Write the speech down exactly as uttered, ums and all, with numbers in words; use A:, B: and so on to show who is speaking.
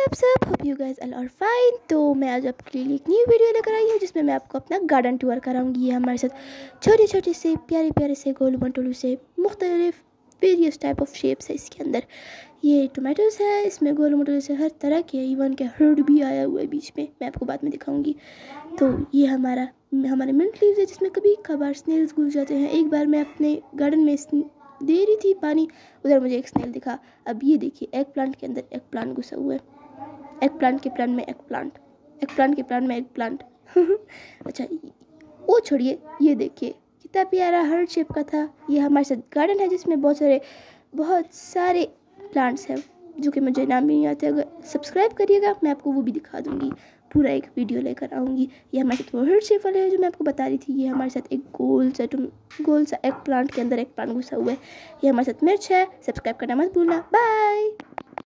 A: आप सब, hope you guys are fine. तो मैं आज आपके लिए एक न्यू वीडियो लेकर आई हूँ जिसमें मैं आपको अपना गार्डन टूर कराऊंगी। ये हमारे साथ छोटे छोटे से प्यारे प्यारे से गोलू मंटोलू से मुख्तलिफ वेरियस टाइप ऑफ शेप्स है इसके अंदर। ये टोमेटोज़ है, इसमें गोलू मंटोलू से हर तरह के, इवन के हर्ड भी आया हुआ है बीच में, मैं आपको बाद में दिखाऊंगी। तो ये हमारा हमारे मिंट लीव्स है जिसमें कभी कभार स्नेल्स घुस जाते हैं। एक बार मैं अपने गार्डन में दे रही थी पानी, उधर मुझे एक स्नेल दिखा। अब ये देखिए, एग प्लांट के अंदर एग प्लांट घुसा हुआ है, एग प्लांट के प्लांट में एग प्लांट, एग प्लांट के प्लांट में एग प्लांट। अच्छा वो छोड़िए, ये देखिए कितना प्यारा हर्ट शेप का था। ये हमारे साथ गार्डन है जिसमें बहुत सारे बहुत सारे प्लांट्स हैं जो कि मुझे नाम भी नहीं आते। अगर सब्सक्राइब करिएगा मैं आपको वो भी दिखा दूँगी, पूरा एक वीडियो लेकर आऊँगी। ये हमारे साथ वो हर्ट शेप वाले है जो मैं आपको बता रही थी। ये हमारे साथ एक गोल सा गोल सा एग प्लांट के अंदर एग प्लांट घुसा हुआ है। ये हमारे साथ मिर्च है। सब्सक्राइब करना मत भूलना। बाय।